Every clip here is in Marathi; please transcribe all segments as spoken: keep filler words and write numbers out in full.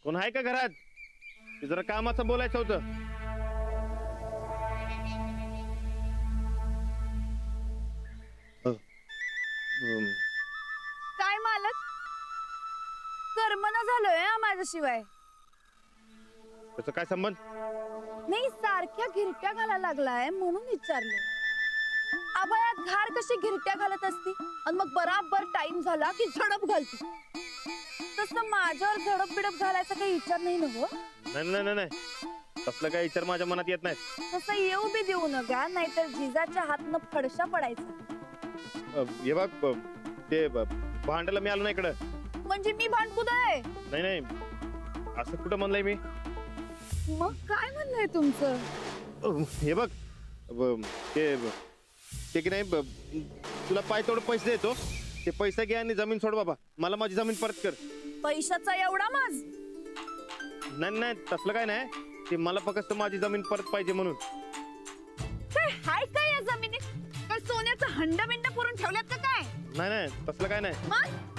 कोण आहे का घरात? ते जरा कामाचं बोलायचं होतं. काय मालक? कर्मना झालोय माझ्याशिवाय. त्याचा काय संबंध? नाही, सारख्या घिरट्या घालायला लागलाय म्हणून विचारलं. आबाळात घार कशी घिरट्या घालत असती आणि मग बराबर टाइम झाला की झडप घालती, तसं माझ्यावर झडप बिडप घालायचा काही विचार नाही ना? हो नाही नाही नाही, तसलं काही विचार माझ्या मनात येत नाही. तसं येऊ बी देऊ नका, नाहीतर जिजाच्या हातनं फडशा पडायचा. हे बघ, ते भांडायला मी आलो ना इकडं. म्हणजे मी भांडकुद आहे? नाही नाही, असं कुठं म्हणलंय मी? मग काय म्हणलंय तुमचं? हे बघ, ते ते की नाही, तुला पाय तेवढं पैसे देतो, ते पैसे घे आणि जमीन सोड बाबा. मला माझी जमीन परत कर. पैशाचा एवढा माज? नाही नाही, तसलं काय नाही. ते मला फक्त माझी जमीन परत पाहिजे म्हणून. काय हाय काय या जमिनीत? काय सोन्याचं हंड बिंड पुरून ठेवल्यात का काय? नाही नाही, तसलं काय नाही. मग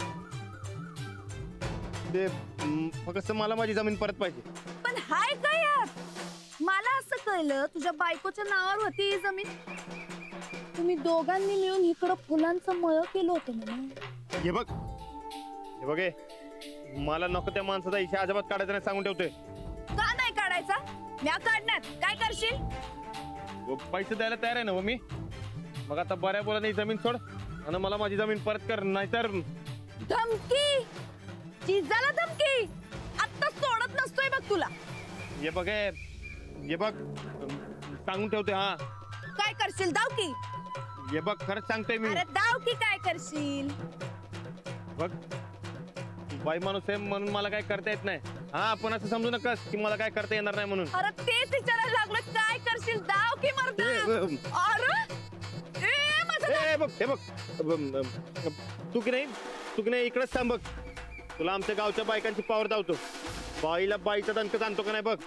ते फक्त मला माझी जमीन परत पाहिजे. पण हाय काय यात? मला असं कळलं तुझ्या बायकोच्या नावावर होती ही जमीन. तुम्ही दोघांनी मिळून इकडं फुलांचं मळ केलं होतं ना? हे बघ, हे बघ, मला नको त्या माणसाचा इशा अजिबात काढायचा नाही सांगून ठेवतोय. का नाही काढायचा? म्या काढणार. काय करशील? पैसे द्यायला तयार आहे ना मी. मग आता बऱ्या बोलाने जमीन सोड आणि मला माझी जमीन परत कर, नाहीतर. धमकी? जिजाला धमकी? आता सोडत नसतोय बघ तुला. हे बघ, हे बघ, सांगून ठेवते. हा, काय करशील? दाव की. हे बघ, खरंच सांगतोय मी. अरे दाव की, काय करशील? बघ, बाई माणूस आहे म्हणून मला काय करता येत नाही. हा, आपण असं समजू नकास की मला काय करता येणार नाही म्हणून. अरे तेच विचारायला लागलं, काय करशील? दाव की मर्दा? अरे ए माझा हे बघ, हे बघ, तू की नाही, तू की नाही इकडेच थांब. बघ, तुला आमच्या गावच्या बायकांची पावर दावतो. बाईला बाईचा दणक जाणतो का नाही बघ.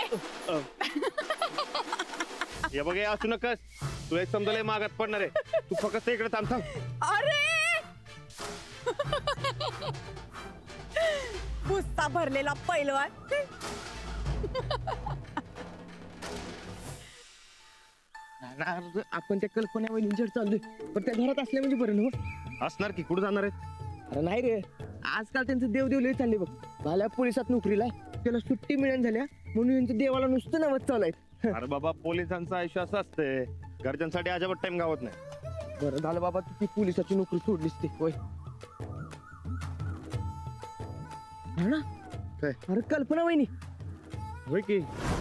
हे बघ, हे असू नकस. तुला एक समजायला मागात पडणार आहे. तू फक्त इकडे थांब थांब. अरे गुस्सा भरलेला पैलवान. आपण त्या कल्पना वहिनींच्यावर चाललोय, पण त्या घरात असल्या म्हणजे बरं ना. असणार की, कुठं जाणार आहेत? अरे नाही रे, आजकाल त्यांचं देवदेव लय चालले बघ. मला पोलिसात नोकरीला, त्याला सुट्टी मिळून झाल्या म्हणून यांचं देवाला नुसतं नवत चालू आहे. अरे बाबा, पोलिसांचं आयुष्य असं असतंय, घरच्यांसाठी अजिबात टाइम गावत नाही. बरं झालं बाबा तू ती पोलिसाची नोकरी सोडलीस ते. होय ना? अरे कल्पना वहिनी. होय की.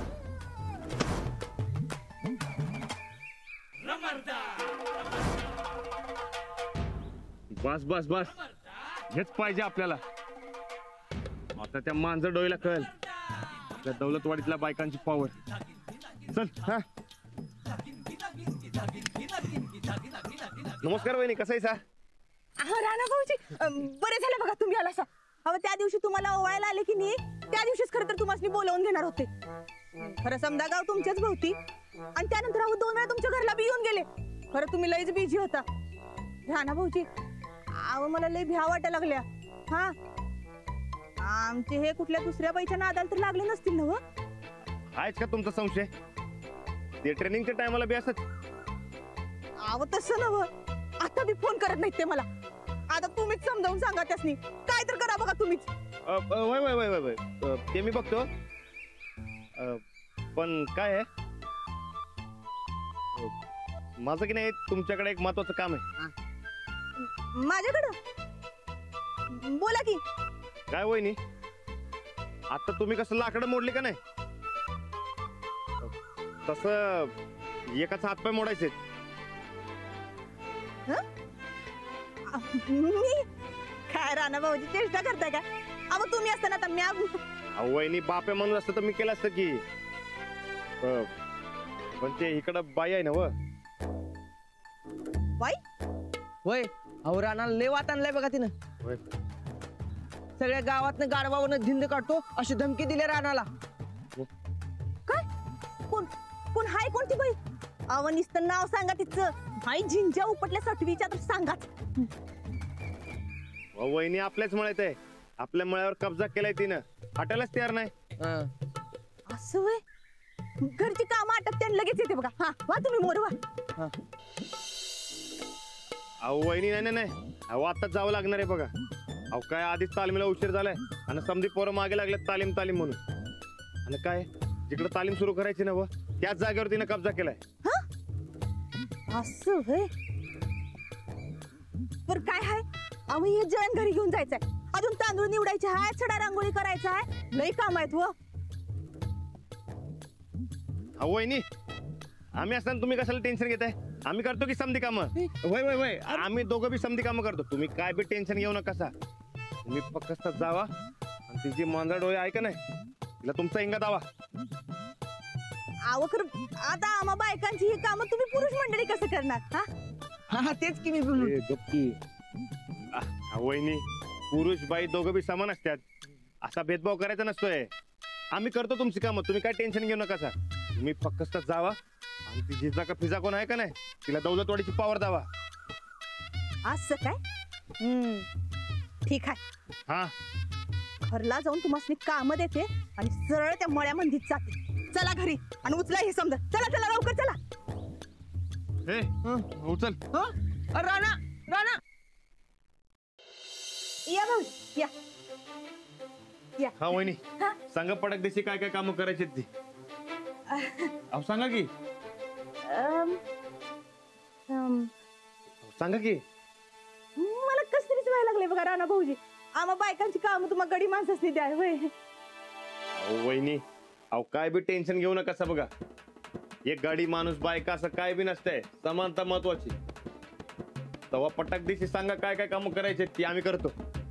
बस बस बस, हेच पाहिजे आपल्याला. आता त्या मांजर डोईला कळ त्या दौलतवाडीतल्या बायकांची पॉवर. चल. हा, नमस्कार वहिनी, कसं आहे सा? राणा भाऊजी, बरे झाले बघा तुम्ही आलासा. अहो त्या दिवशी तुम्हाला ओवायला आले की नाही, त्या दिवशीच खरं तर तुम्हाला बोलावून घेणार होते. खरं समजा गाव तुमच्याच भोवती, आणि त्यानंतर अहो दोन वेळा तुमच्या घरला बी येऊन गेले. खरं तुम्ही लयच बिझी होता. राणा भाऊजी, अहो मला लय भ्या वाटायला लागल्या. हा, आमचे हे कुठल्या दुसऱ्या बाईच्या नादाला तर लागले नसतील ना? आहेच का तुमचा संशय? ते ट्रेनिंगच्या टायमाला बी असत. अहो तसं नव, आता बी फोन करत नाहीत ते मला. आता तुम्हीच समजावून सांगा त्यासनी, काय तर करा बघा तुम्हीच. वय वय वय वय वय ते मी बघतो. पण काय आहे, माझं की नाही तुमच्याकडे एक महत्वाचं काम आहे. माझ्याकडं? बोला की. काय वहिनी, आता तुम्ही कसं लाकडं मोडली का नाही, तसं एकाचा हातपाय मोडायचे. मी काय राणा भाऊजी चेष्टा करताय का? अहो तुम्ही असताना तर म्या. वहिनी बापे म्हणून असतं तर मी केलं असतं की. पण ते इकडं बाई आहे ना. व बाई? होय, अहो राणाला लय वात आणलाय बघा तिनं. सगळ्या गावातनं गाडवावरनं धिंद काढतो अशी धमकी दिली राणाला. काय? कोण कोण हाय कोणती बाई? अहो नुसतं नाव सांगा तिचं. हाय झिंजा उपटल्या सटवीच्या तर सांगाच. वहिनी आपल्याच म्हणत आहे. आपल्या मळ्यावर कब्जा केलाय तिनं, हटायलाच तयार नाही. हं. असं वय घरची कामं आटपते आणि लगेच येते बघा. हा वा तुम्ही मोर वा. हं. अहो वहिनी, नाही नाही नाही, अहो आताच जावं लागणार आहे बघा. अहो काय आधीच तालीमीला उशीर झालाय आणि समधी पोरं मागे लागल्यात तालीम तालीम म्हणून. आणि काय जिकडे तालीम सुरू करायची ना व त्याच जागेवर तिनं कब्जा केलाय. असं वय बर काय हाय आम्ही हे जेवण घरी घेऊन जायचंय. अजून तांदूळ निवडायचे हाय, सडा रांगोळी करायचा आहे, लई काम आहेत व. अहो वहिनी, आम्ही असताना तुम्ही कशाला टेन्शन घेताय? आम्ही करतो की समधी कामं. वय वय वय आम्ही दोघं बी समधी कामं करतो. तुम्ही काय बी टेन्शन घेऊ नका सा. तुम्ही फक्त जावा आणि तिची मांजर डोळे ऐका नाही तिला तुमचा इंगा दावा. आव खरं आता आम्हा बायकांची ही कामं तुम्ही पुरुष मंडळी कसं करणार? हा हा हा, तेच की मी बोलू. ए, गप्पी. आ, अहो वहिनी, पुरुष बाई दोघं बी समान असतात, असा भेदभाव करायचा नसतोय. आम्ही करतो तुमची कामं, तुम्ही काय टेन्शन घेऊ नका सा. तुम्ही फक्त जावा आणि ती जिजा का फिजा कोण आहे का नाही तिला दौलतवाडीची पावर दावा. असं काय? हम्म ठीक आहे. हा घरला जाऊन तुम्हाला काम देते आणि सरळ त्या मळ्यामध्येच जाते. चला घरी आणि उचला हे समजा. चला चला लवकर चला. ए उचल. हं? अ, राणा राणा या भाऊ या या. हा वहिनी, हा? सांगा पडक देशी काय काय कामं करायची ती. अहो सांगा की. अम, अम, सांगा की. मला कस तरीच व्हायला लागले बघा राणा भाऊजी. आम्हा बायकांची काम तुम्हाला गडी माणसाच द्या होय. अहो वहिनी, अहो काय बी टेन्शन घेऊ नका सा. बघा एक गाडी माणूस बायका असं काय बी नसतंय, समानता महत्वाची. तेव्हा पटक दिशी सांगा काय काय कामं करायची ती आम्ही करतो.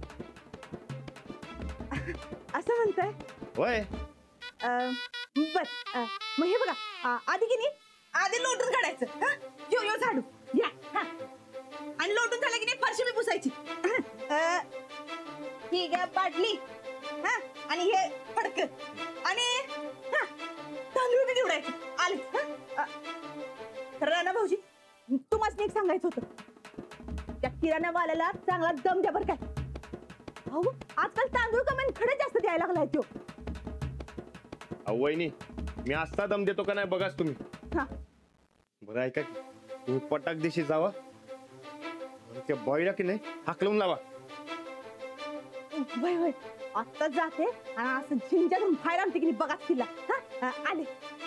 असं म्हणताय? होय. अं, बर अं, मग हे बघा अं, आधी की नाही आधी लोटून काढायचं. हा? यो यो झाडू या. हा. आणि लोटून झालं की नाही फरशी बी पुसायची. अं, ही घ्या बाटली. हा आणि हे फडक आणि हा, तांदूळ बी निवडायचे आले. हा? अं, राणा भाऊजी तुम्हाला एक सांगायचं होतं. त्या किराणावाल्याला चांगला दम द्या बरं काय. अहो आजकाल तांदूळ कमी खडे जास्त द्यायला लागलाय तो. अहो वहिनी, मी असा दम देतो का नाही बघाच तुम्ही. हा बरं ऐका की, तुम्ही पटाक दिशी जावा आणि त्या बॉयला की नाही हाकलून लावा. वय वय आता जाते आणि असं झिंजा धरून बाहेर आणते की नाही बघा तिला. हा हा, आले.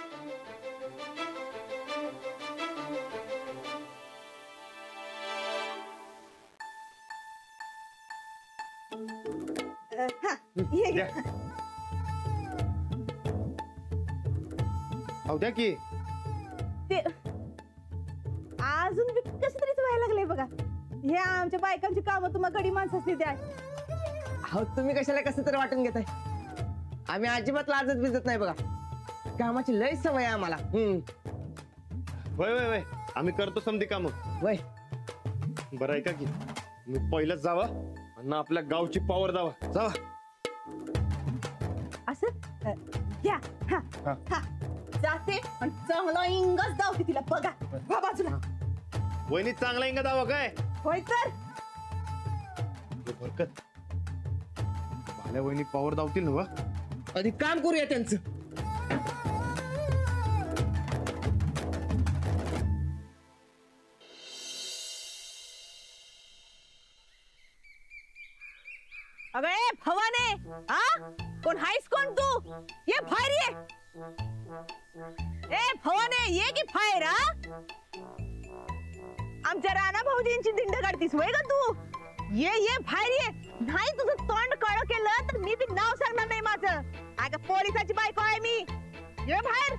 अं, हा, ये, द्या. ये. अहो द्या की. ते अजून बी कसं तरीच व्हायला लागलंय बघा. हे आमच्या बायकांची कामं तुम्हाला गडी माणसाच द्या. अहो तुम्ही कशाला कसं तर वाटून घेताय? आम्ही अजिबात लाजत भिजत नाही बघा. कामाची लय सवय आहे आम्हाला. हम्म वय वय वय आम्ही करतो समधी कामं. वय बरं ऐका की, मी पहिलंच जावा आणि आपल्या गावची पावर दावा. जावा. असं अं, घ्या. हा हा. हा जाते आणि चांगला इंगच दावते तिला बघा. वा बाजूला. वहिनी चांगला इंगा दावा काय. होय तर बरकत भाल्या वहिनी पावर दावतील ना वा. आधी काम करूया त्यांचं. अगं ए भवाने, हा कोण हायस कोण तू? ये बाहेर ये. ए भवाने ये की बाहेर. हा आमच्या राणा भाऊजींची दिंड काढतीस वय ग तू. ये ये बाहेर ये. नाही तुझं तोंड काळं केलं तर मी बी नाव सांगणार नाही माझं. अगं पोलिसाची बायको आहे मी. ये बाहेर.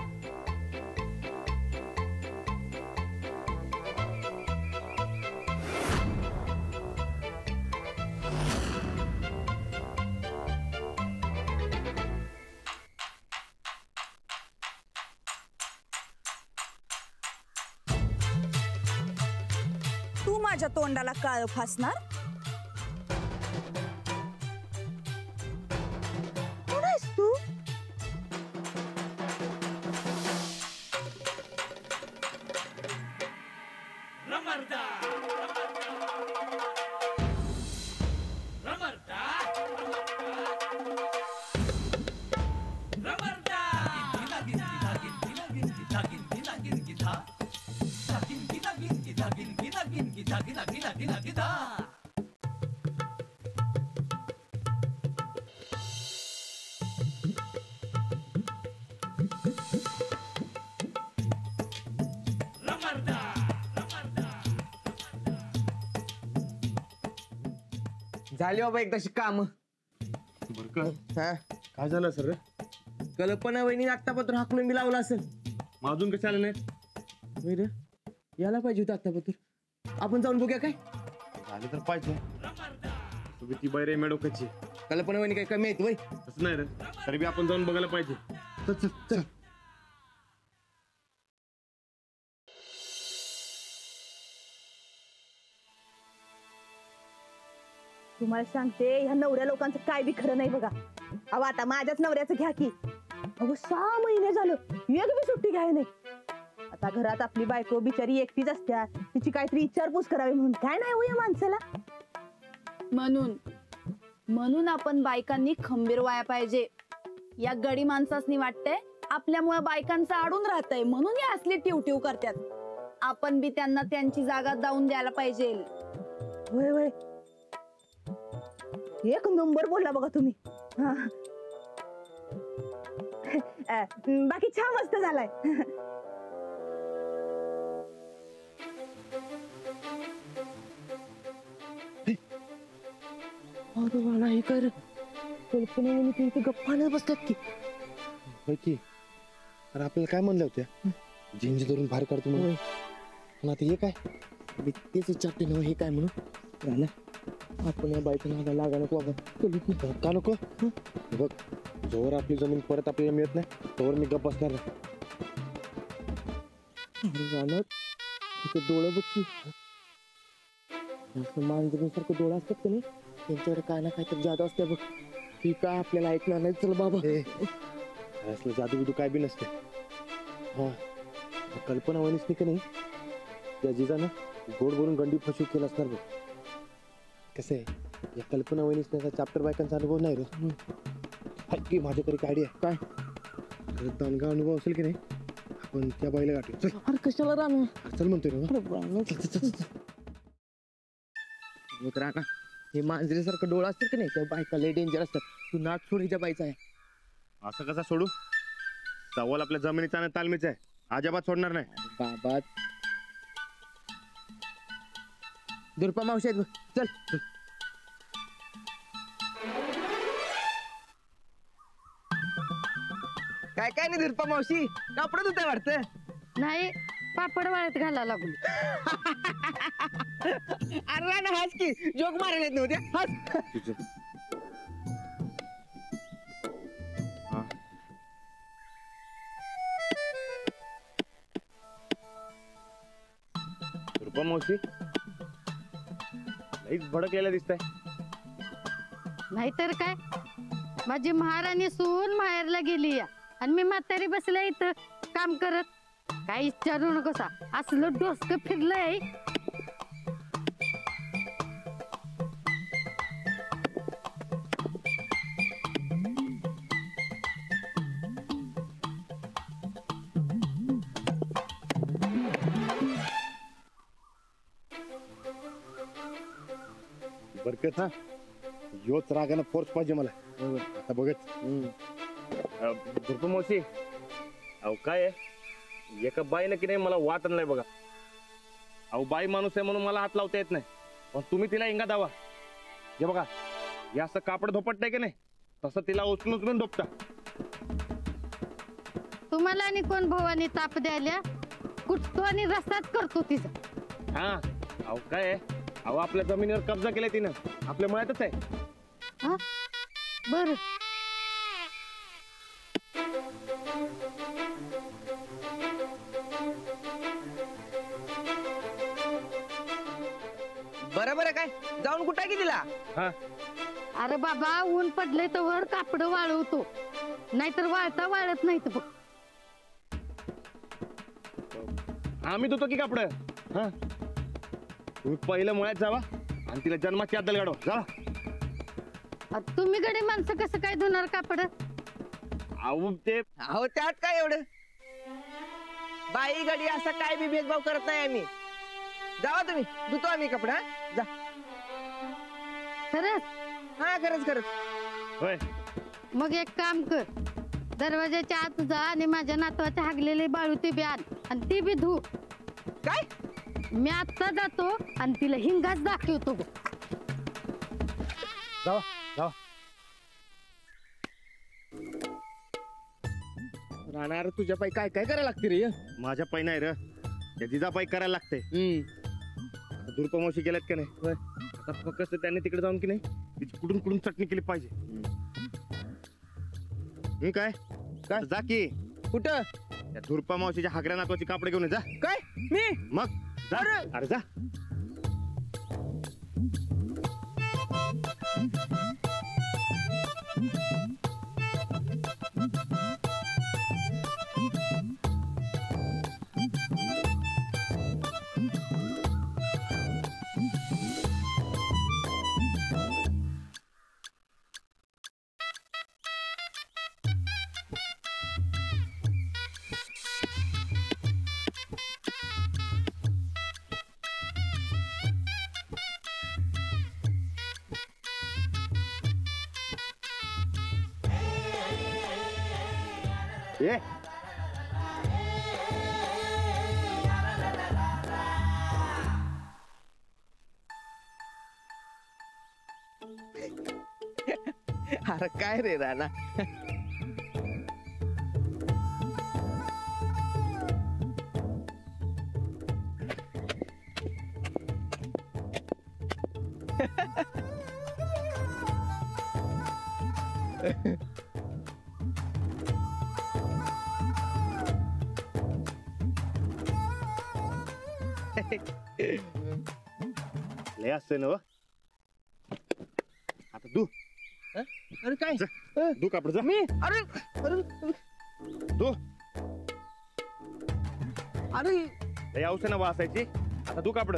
तू माझ्या तोंडाला काळ फासणार? कोण आहेस तू? रमरदा रमरदा झाली बाबा एकदाशी काम. बरं का हा काय झालं सर? कल्पना वहिनी आत्तापत्र हाकलून मी लावला असेल. मग अजून कसं आलं नाही? होय रे, याला पाहिजे होतं आत्तापत्र. आपण जाऊन बघूया काय. झालं तर पाहिजे. तुम्ही ती बैरे मेडोकाची कल्पना वहिनी काय कमी आहेत वय. तसं नाही रे, तरी बी आपण जाऊन बघायला पाहिजे. चल चल चल. तुम्हाला सांगते ह्या नवऱ्या लोकांचं काय बी खरं नाही बघा. अहो आता माझ्याच नवऱ्याचं घ्या की. अहो सहा महिने झालं एक बी सुट्टी घ्याय नाही. आता घरात आपली बायको बिचारी एकटीच असत्या, तिची काहीतरी विचारपूस करावी म्हणून काय नाही हो या माणसाला. म्हणून म्हणून आपण बायकांनी खंबीर व्हाया पाहिजे. या गडी माणसासनी वाटतंय आपल्यामुळे बायकांचं आडून राहतंय म्हणून या असली टिवटिव करतात. आपण बी त्यांना त्यांची जागा जाऊन द्यायला पाहिजे. होय होय, एक नंबर बोलला बघा तुम्ही. हा. अ, बाकी चहा मस्त झालाय. नाही कर कल्पना वहिनी ते इथे गप्पाने बसतात की. होय की. अरे आपल्याला काय म्हणलं होत्या झिंजी धरून बाहेर काढतो म्हणून. पण आता हे काय? मी तेच विचारते ना हे काय म्हणून. राहिला आपण या बायकोला नादाला लागा नको बाबा. का नको? हे बघ, जोवर आपली जमीन परत आपल्याला मिळत नाही तोवर मी गप्प बसणार नाही. रानात तिथं डोळं बघ की. मांजरीसारखं डोळं असतात का नाही, त्यांच्यावर काय ना काय तर जादू असते बघ. ती काय आपल्याला ऐकणार नाही. चल बाबा. असलं जादू बिदू काय बी नसते. हा कल्पना वहिनीच का नाही त्या जिजानं गोड बोलून गंडी फसू केलं असणार बघ. कसं आहे या कल्पना वहिनीच त्याचा चॅप्टर बायकांचा अनुभव नाही रे. हाय की माझ्याकडे एक आयडिया काय? दणगा अनुभव असेल की नाही आपण त्या बाईला गाठू. चल अरे कशाला राहणार. चल म्हणतोय ना. राणा हे मांजरीसारखं डोळं असतात की नाही त्या बायका लय डेंजर असतात. तू नाच सोडीच्या बाईचा आहे. असं कसा सोडू? सवाल आपल्या जमिनीचा आणि तालमीचा आहे. अजिबात सोडणार नाही. बाबा दुर्पा मावशी आहेत बघ. चल चल. काय काय नाही दुर्पा मावशी, कापड धुताय वाटतं. नाही, पापड वाळत घाला लागलो. अरे राणा हाच की जोक मारायला येत नव्हते. हाच. रुपा मावशी लईच भडकलेला दिसताय. नाहीतर काय, माझी महाराणी सून माहेरला गेली या आणि मी म्हातारी बसल्या इथं काम करत. काय विचारू नकोसा, असलं डोसकं फिरलंय. बरकत हा योच रागानं फोर्स पाहिजे मला. आता बघत रुपा मावशी अहो काय आहे एका बाईनं की नाही मला वाट नाही बघा. अहो बाई माणूस आहे म्हणून मला हात लावता येत नाही, पण तुम्ही तिला इंगा दावा. हे बघा हे असं कापड धोपटतंय की नाही तसं तिला उचलून उचलून धोपटा. तुम्हाला आणि कोण भावानी ताप द्यायला कुठतो आणि रस्ताच करतो तिचा. हा अहो काय आहे अहो आपल्या जमिनीवर कब्जा केलाय तिनं, आपल्या मळ्यातच आहे. हा बर, बरं बरं काय जाऊन कुठं की तिला. हा अरे बाबा ऊन पडले तर वर कापड वाळवतो, नाहीतर वाळता वाळत नाही तर बघ. आम्ही धुतो की कापड. हा तुम्ही पहिलं मळ्यात जावा आणि तिला जन्माची अद्दल गाडवा जा. आता तुम्ही गडी माणसं कसं काय धुणार कापड. अहो ते अहो त्यात काय एवढं, बाई गडी असा काय बी भेदभाव करत नाही आम्ही. जावा तुम्ही, धुतो आम्ही कपडा. जा. खरंच? हा खरंच खरंच. होय मग एक काम कर, दरवाजाच्या आत जा आणि माझ्या नातवाचे हागलेले बाळू ते बी आण आणि ती बी धू. काय? मी आत्ता जातो आणि तिला हिंगाच दाखवतो. जावा जावा. राहणार तुझ्या पायी काय काय करायला लागते रे माझ्या पायी नाही र, त्या जिजापायी करायला लागतंय. हम्म दुर्पमावशी गेल्यात का नाही, होय. आता फक्त त्यांनी तिकडे जाऊन की नाही तिची कुठून कुठून चटणी केली पाहिजे. हं, काय काय जा की कुठं त्या धुरपा मावशीच्या हागऱ्या नाकाची कापडे घेऊन ये, जा. काय मी मग जा. अरे. अरे जा. ये अरे काय रे राणा लय असते ना व. आता दू अरे काय जा. दू कापड जा. मी अरे अरे दू अरे लय औषध ना वासायची. आता दू कापड.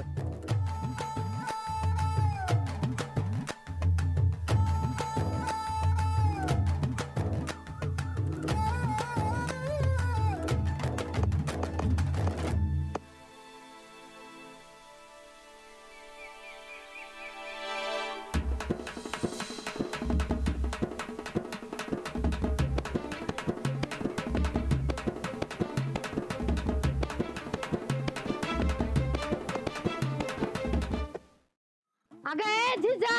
अगं ए जिजा,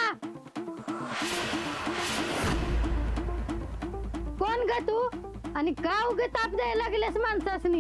कोण ग तू आणि का उगे ताप द्यायला लागलेस माणसासनी?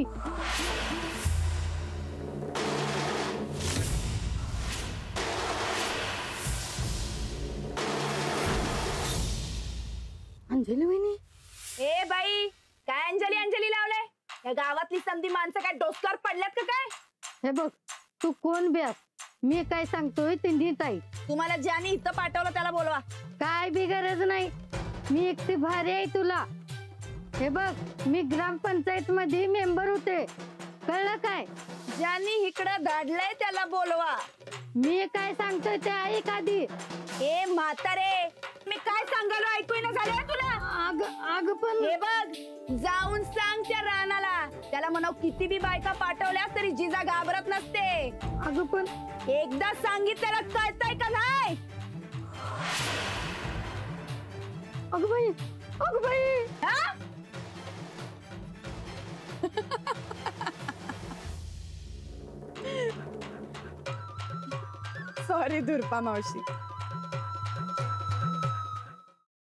अंजली वहिनी, ए बाई, काय अंजली अंजली लावलंय? या गावातली समधी माणसं काय डोसक्यावर पडल्यात का काय? हे बघ तू कोण ब्यास, मी काय सांगतोय ते नीट ऐक. तुम्हाला ज्याने इथं पाठवलं त्याला बोलवा. काय बी गरज नाही, मी एकटी भारी आहे तुला. हे बघ मी ग्रामपंचायत मध्ये मेंबर होते, कळलं काय? ज्यांनी इकडं धाडलंय त्याला बोलवा. मी काय सांगतोय ते ऐक आधी. ए म्हातारे, मी काय सांगालो ऐकू ना झालंय तुला? अग अग पण हे बघ, जाऊन सांग त्या रानाला, त्याला म्हणाव किती बी बायका पाठवल्या तरी जिजा घाबरत नसते. अग पण एकदा सांगितल्याला कळतंय का नाही? अग बाई, अग बाई, हा? सॉरी दुर्पा मावशी.